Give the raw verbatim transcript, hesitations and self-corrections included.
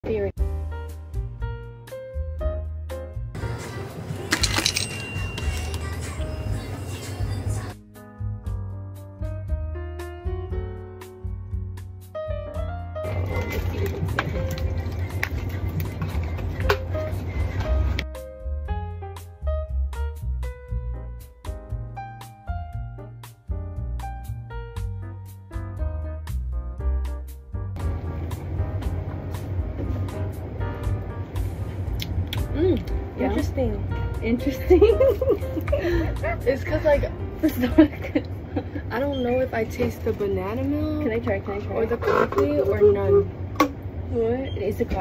Theory. Mm, Yeah. interesting. Interesting. It's cause like This is not good. I don't know if I taste the banana milk Can I try? Can I try? or the coffee or none. What? It's a coffee.